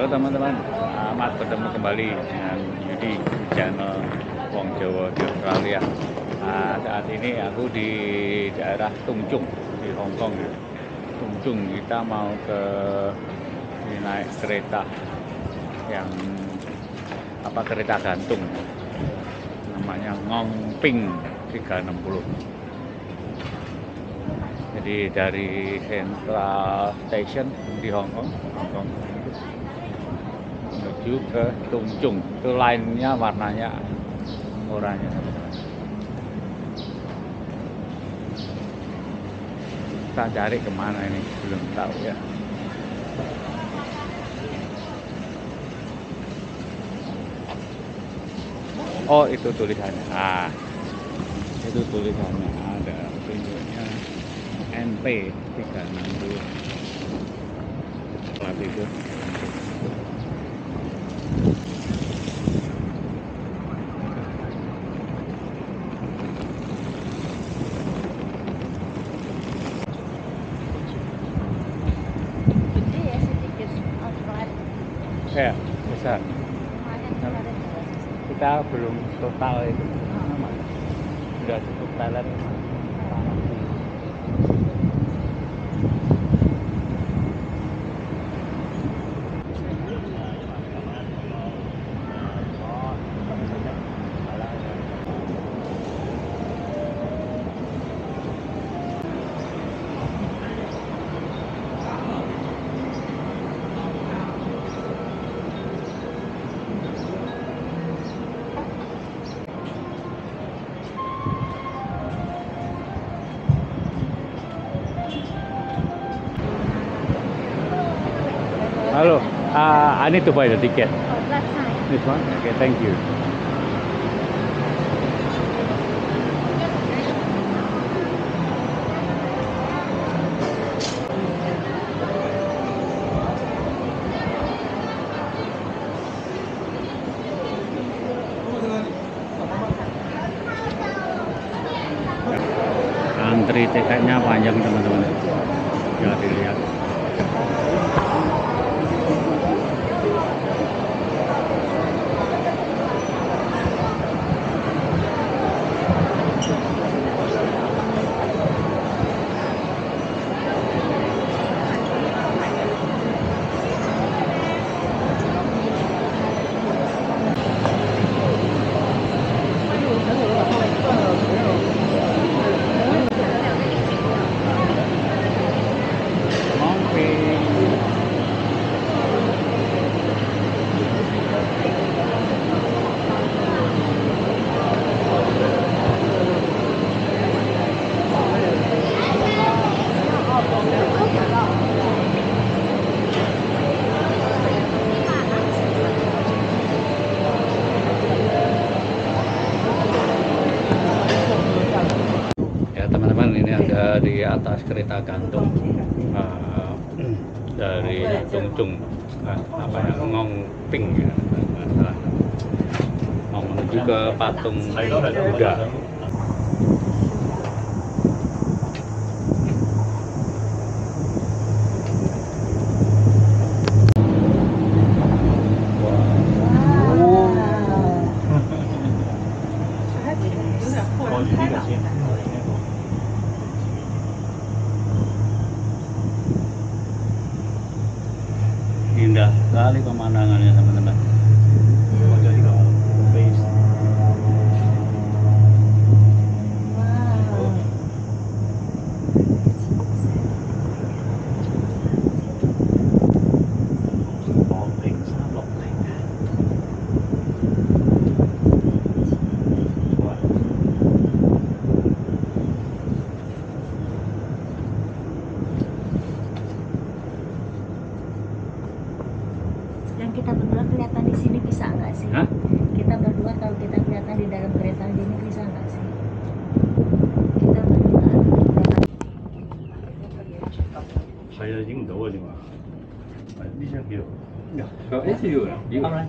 Halo teman-teman, selamat bertemu kembali dengan Yudi di channel Wong Jawa di Australia. Saat ini aku di daerah Tung Chung di Hong Kong ya. Tung Chung, kita mau ke naik kereta yang kereta gantung, namanya Ngong Ping 360. Jadi dari Central Station di Hong Kong menuju ke Tung Chung. Itu lainnya warnanya oranye. Kita cari kemana ini, belum tahu ya. Oh, itu tulisannya. Itu tulisannya ada tunjuknya NP 360 plat itu. Gede ya sedikit outlet. Ya, besar. Kita belum total itu. Sudah cukup talent. Halo, I need to buy the ticket. Oh, that's nice. This one? Okay, thank you. Antri tiketnya panjang teman-teman. Ya dilihat. Teman-teman, ini ada di atas kereta gantung dari Tung Chung, Ngong Ping ya, mau menuju ke patung Buddha. Indah sekali pemandangannya teman-teman. Yang kita berdua kelihatan di sini bisa nggak sih? Hah? Kita berdua kalau kita kelihatan di dalam kereta ini bisa nggak sih? Kita berdua kelihatan. Saya ingin tahu di mana. Bisa gitu. Ya, kalau itu juga.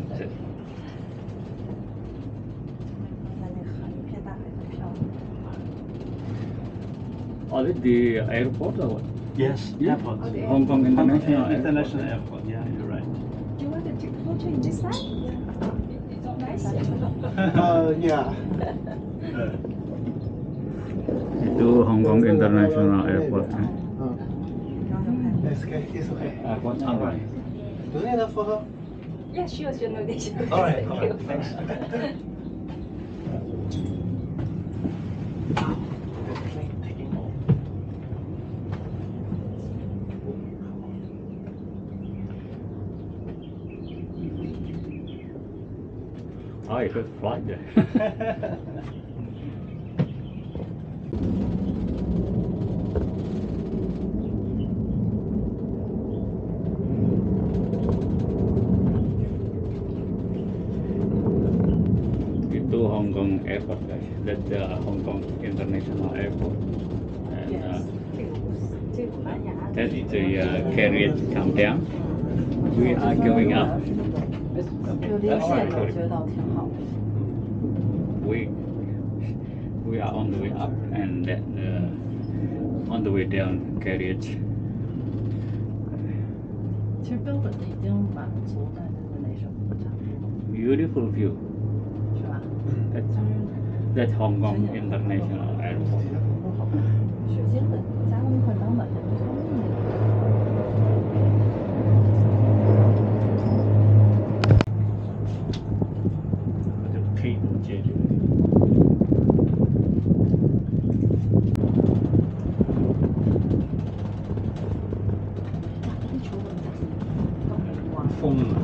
Oh, di airport atau? Yes, Yeah. airport. Hong Kong International International airport. Yeah, you're right. Do you want to Actually, this side? Nice. Yeah. Itu Hong Kong International Airport. It's okay. It's okay. Airportnya apa? Do you need a photo? Yeah, sure, no need. Alright, alright. Thanks. Taking off. Oh, you could fly there. Itu Hong Kong Airport, guys. That's the Hong Kong International Airport. And that is the carriage come down. We are going up. 有连线的，我觉得倒挺好。 We are on the way up and then on the way down carriage. 其实标准的已经满足大家的那什么差不多， Beautiful view. 是吧？ That's Hong Kong International Airport. 水晶的加工快当晚的都是就可以解决。 风啊，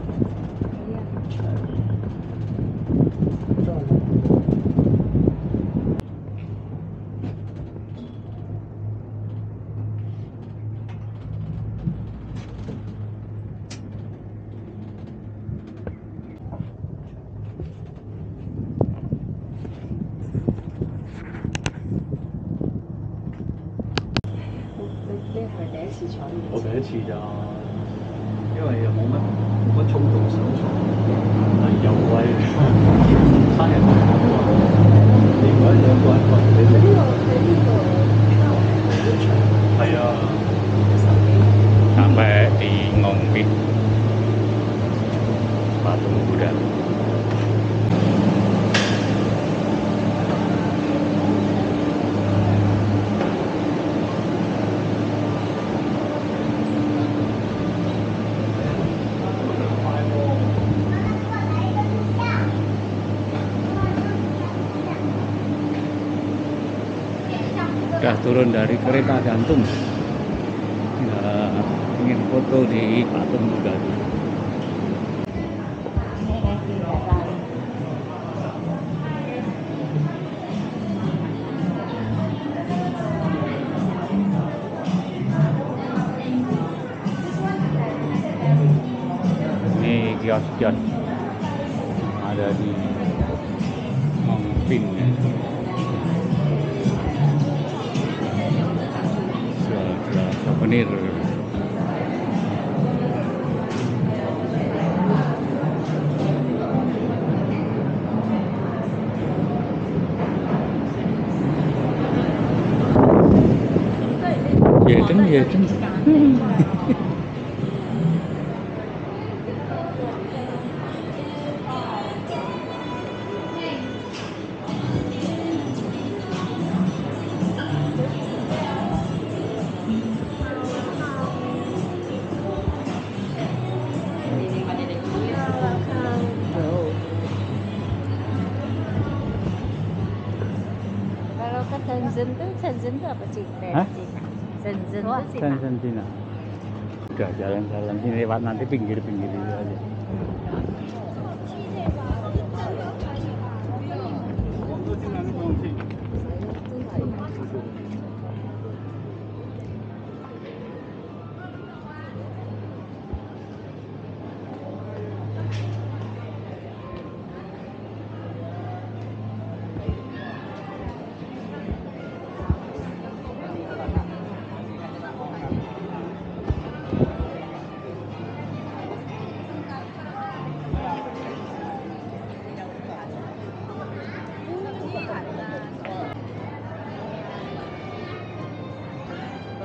呢係第一次坐呢我第一次咋，因為又冇乜衝動想坐，但係又貴，三人同你如果兩個人過，你哋係啊， Sampai di Ngongpin, patung Buddha. Udah turun dari kereta gantung. Ingin foto di patung Buddha. Ini kios-kios ada di Ngongpin ya. Jual souvenir. Dễ trứng. Kalau ke Shenzhen tuh apa sih? Hah? Shenzhen tuh sih. Shenzhen Cina. Udah jalan-jalan sini lewat nanti pinggir-pinggir itu aja.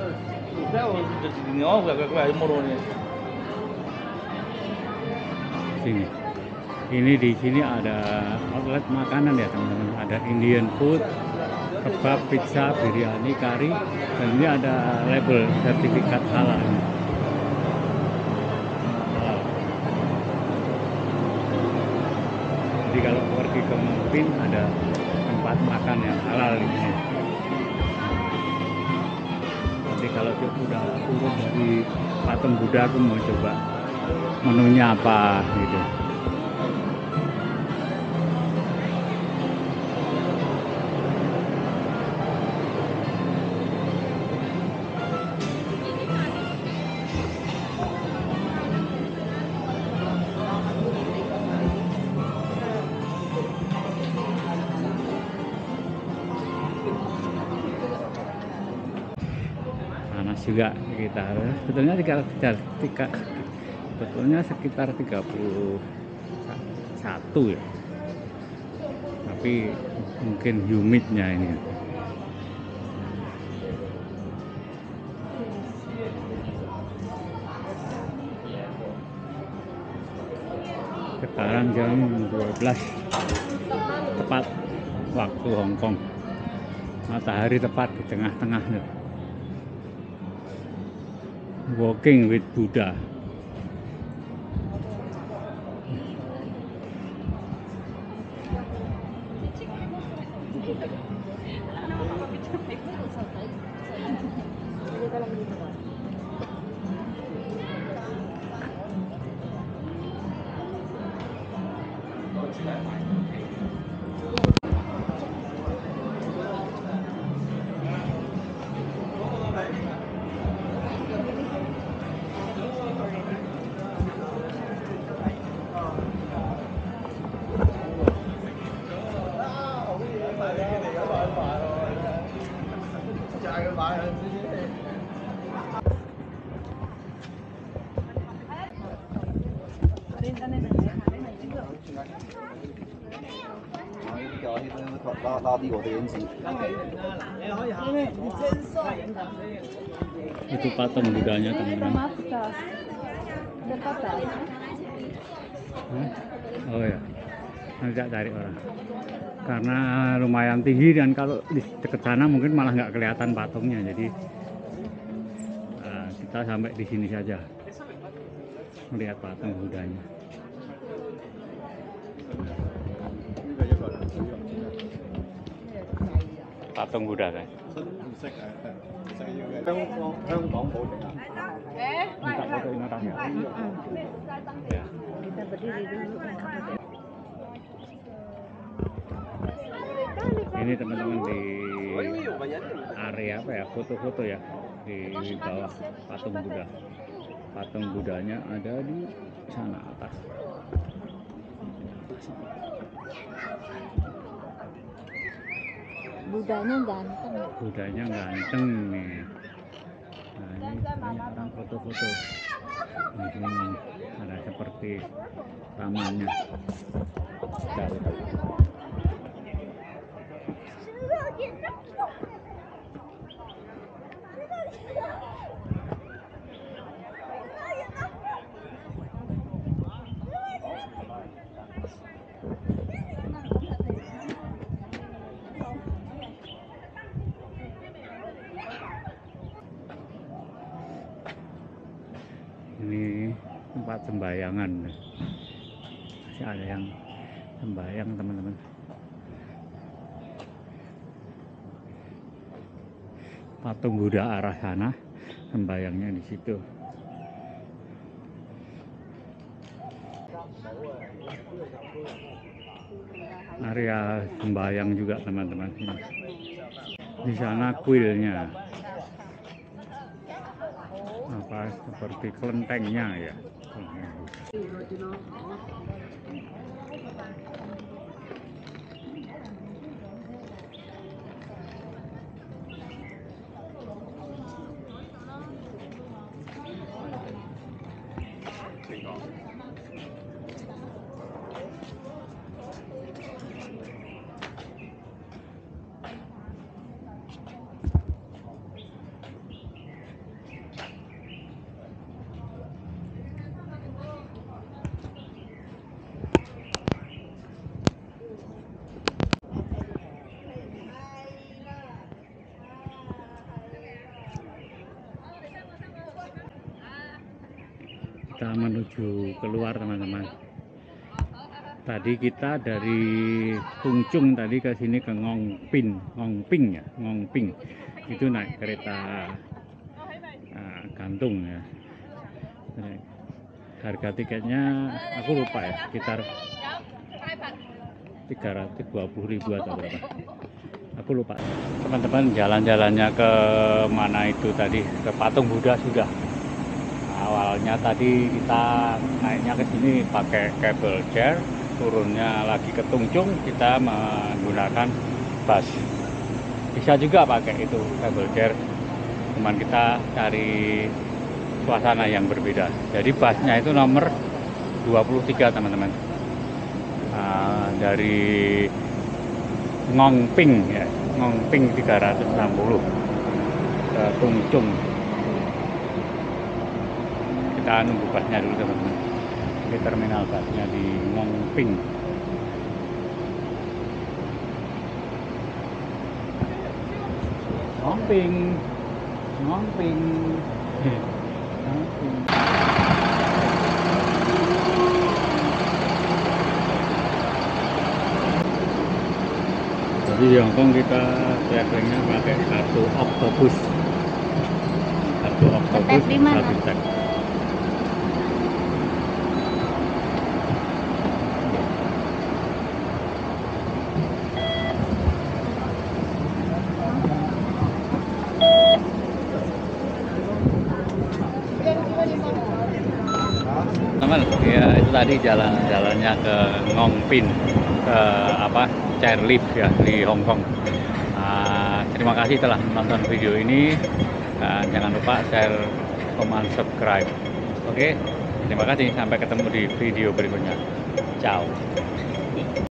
Saya di sini oh gak murah nih. sini. Ini di sini ada outlet makanan ya teman-teman. Ada Indian food, kebab, pizza, biryani, kari, dan ini ada label sertifikat halal. Jadi kalau pergi ke Mopin ada tempat makan yang halal di sini. Nanti kalau udah turun dari patung Buddha aku mau coba menunya apa gitu. Panas juga sekitar sebetulnya sekitar 31 ya, tapi mungkin humidnya ini. Sekarang jam 12 tepat waktu Hong Kong, matahari tepat di tengah-tengah. Walking with Buddha. Itu patung Budanya teman-teman. Oh ya, nanti cari orang. Karena lumayan tinggi dan kalau di dekat sana mungkin malah nggak kelihatan patungnya. Jadi kita sampai di sini saja melihat patung Budanya. Patung Buddha kan? Minta foto Inatanya. Ya. Kita berdiri dulu. Ini teman-teman di area apa ya, foto-foto ya, di bawah patung Buddha. Patung Budanya ada di sana atas. Budanya ganteng. Budanya ganteng nih. Nah, ini orang foto-foto. Di sini ada seperti tamannya. Ini tempat sembayangan, masih ada yang sembayang teman-teman. Patung Buddha arah sana, sembayangnya di situ. Area sembayang juga teman-teman. Di sana kuilnya. Apa seperti kelentengnya ya. menuju keluar teman-teman. Tadi kita dari Tungchung tadi ke sini ke Ngongping ya, Ngongping. Itu naik kereta gantung ya. Harga tiketnya aku lupa ya, sekitar 320.000 atau berapa. Aku lupa. Teman-teman, jalan-jalannya ke mana itu tadi? Ke Patung Buddha sudah. Awalnya tadi kita naiknya ke sini pakai cable car, turunnya lagi ke Tungchung kita menggunakan bus. Bisa juga pakai itu cable car, cuman kita cari suasana yang berbeda. Jadi busnya itu nomor 23 teman-teman. Dari Ngongping ya, Ngongping 360 ke Tungchung. Kita nunggu busnya dulu teman-teman di terminal busnya di Ngongping. Ngongping, Ngongping, Ngongping. Jadi di Hongkong kita travelingnya pakai kartu Octopus. Kartu Octopus Ngetep di mana? gratis tag. Teman, ya itu tadi jalan-jalannya ke Ngongping, ke chairlift ya di Hong Kong. Terima kasih telah menonton video ini. Jangan lupa share, comment, subscribe. Oke, terima kasih. Sampai ketemu di video berikutnya. Ciao.